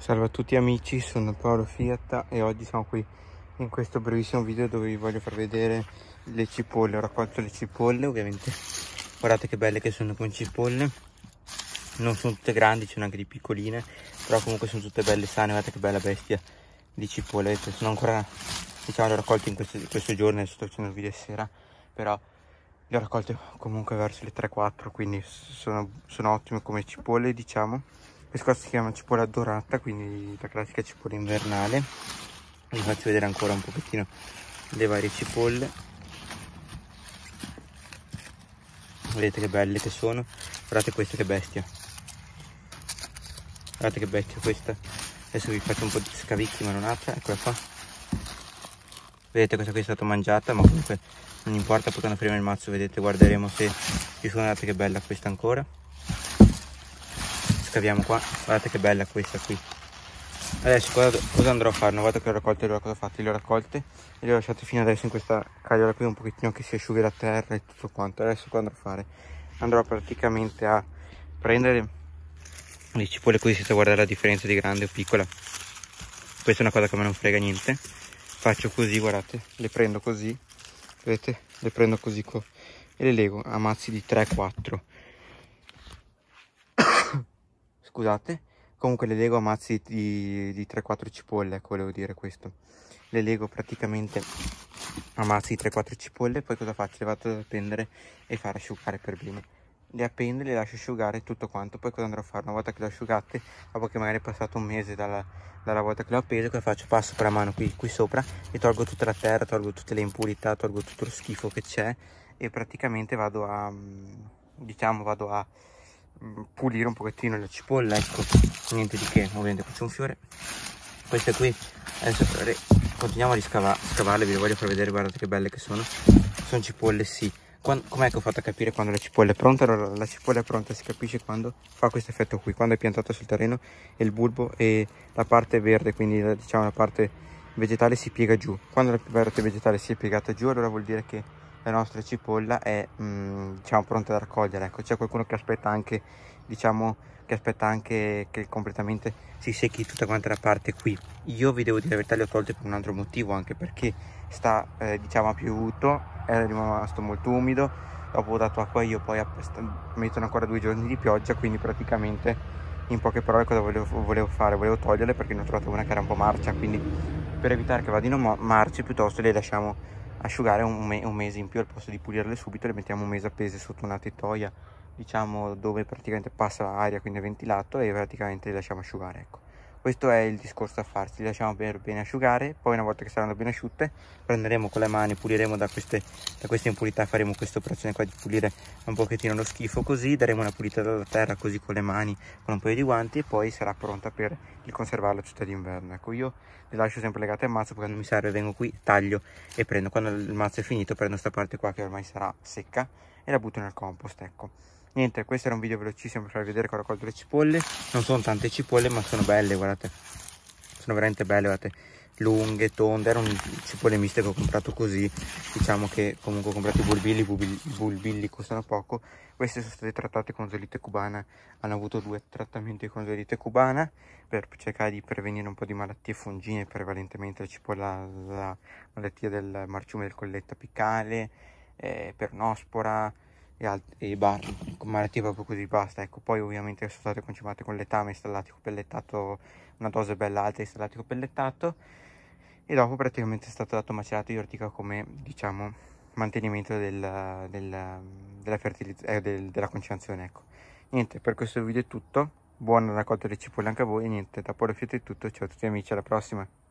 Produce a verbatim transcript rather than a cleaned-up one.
Salve a tutti amici, sono Paolo Fiat e oggi siamo qui in questo brevissimo video dove vi voglio far vedere le cipolle. Ho raccolto le cipolle, ovviamente guardate che belle che sono con cipolle, non sono tutte grandi, ce sono anche di piccoline, però comunque sono tutte belle sane. Guardate che bella bestia di cipolle. Sono ancora, diciamo, le ho raccolte in questo, questo giorno, adesso sto facendo il video sera, però le ho raccolte comunque verso le tre quattro, quindi sono, sono ottime come cipolle, diciamo. Questa si chiama cipolla dorata, quindi la classica cipolla invernale. Vi faccio vedere ancora un pochettino le varie cipolle. Vedete che belle che sono. Guardate questa che bestia. Guardate che bestia questa. Adesso vi faccio un po' di scavicchi ma non apre. Eccola qua. Vedete questa qui è stata mangiata, ma comunque non importa, potendo fermare il mazzo. Vedete, guarderemo se ci sono. Guardate che bella questa ancora. Scaviamo qua, guardate che bella questa qui. Adesso cosa, cosa andrò a fare? Una volta che le ho raccolte, cosa ho fatto? Le ho raccolte e le ho lasciate fino adesso in questa cagliola qui un pochettino che si asciughi la terra e tutto quanto. Adesso cosa andrò a fare? Andrò praticamente a prendere le cipolle così senza guardare la differenza di grande o piccola. Questa è una cosa che a me non frega niente. Faccio così, guardate, le prendo così, vedete? Le prendo così e le lego a mazzi di tre quattro. Scusate, comunque le lego a mazzi di, di tre quattro cipolle, ecco, volevo dire questo. Le lego praticamente a mazzi di tre quattro cipolle, poi cosa faccio? Le vado ad appendere e far asciugare per bene. Le appendo, le lascio asciugare tutto quanto, poi cosa andrò a fare? Una volta che le ho asciugate, dopo che magari è passato un mese dalla, dalla volta che le ho appese, cosa faccio? Passo con la mano qui, qui sopra e tolgo tutta la terra, tolgo tutte le impurità, tolgo tutto lo schifo che c'è e praticamente vado a, diciamo, vado a pulire un pochettino la cipolla, ecco, niente di che. Ovviamente qui c'è un fiore, queste qui adesso continuiamo a riscavarle, scavarle, vi le voglio far vedere, guardate che belle che sono. Sono cipolle, sì. Com'è che ho fatto a capire quando la cipolla è pronta? Allora, la cipolla è pronta si capisce quando fa questo effetto qui, quando è piantata sul terreno e il bulbo e la parte verde, quindi diciamo la parte vegetale, si piega giù. Quando la parte vegetale si è piegata giù, allora vuol dire che la nostra cipolla è mh, diciamo pronta da raccogliere. Ecco, c'è qualcuno che aspetta anche, diciamo che aspetta anche che completamente si secchi tutta quanta la parte qui. Io vi devo dire la verità, le ho tolte per un altro motivo, anche perché sta eh, diciamo ha piovuto, è rimasto molto umido, dopo ho dato acqua io, poi mettono ancora due giorni di pioggia, quindi praticamente in poche parole cosa volevo, volevo fare? Volevo toglierle perché ne ho trovato una che era un po' marcia, quindi per evitare che vadino marce piuttosto le lasciamo asciugare un, me un mese in più. Al posto di pulirle subito le mettiamo un mese appese sotto una tettoia, diciamo, dove praticamente passa aria, quindi è ventilato, e praticamente le lasciamo asciugare. Ecco, questo è il discorso da farsi. Le lasciamo bene, bene asciugare, poi una volta che saranno ben asciutte prenderemo con le mani, puliremo da queste, da queste impurità, faremo questa operazione qua di pulire un pochettino lo schifo, così daremo una pulita dalla terra così con le mani, con un paio di guanti, e poi sarà pronta per il conservarla tutta d'inverno. Ecco, io le lascio sempre legate al mazzo, quando mi serve vengo qui, taglio e prendo. Quando il mazzo è finito prendo questa parte qua che ormai sarà secca e la butto nel compost. Ecco, niente, questo era un video velocissimo per farvi vedere che ho raccolto le cipolle. Non sono tante cipolle ma sono belle, guardate, sono veramente belle, guardate, lunghe, tonde. Erano cipolle miste che ho comprato così, diciamo che comunque ho comprato i bulbilli, i bulbilli, i bulbilli costano poco. Queste sono state trattate con zollite cubana, hanno avuto due trattamenti con zollite cubana per cercare di prevenire un po' di malattie fungine, prevalentemente la cipolla, la malattia del marciume del colletto apicale, eh, pernospora e, e malattie proprio così, basta. Ecco, poi ovviamente sono state concimate con letame e stallatico pellettato, una dose bella alta di stallatico pellettato, e dopo praticamente è stato dato macerato di ortica come, diciamo, mantenimento del, del, della fertilizzazione, eh, del, della concimazione. Ecco, niente, per questo video è tutto. Buona raccolta delle cipolle anche a voi. E niente, da Paolo Fiat è tutto, ciao a tutti amici, alla prossima.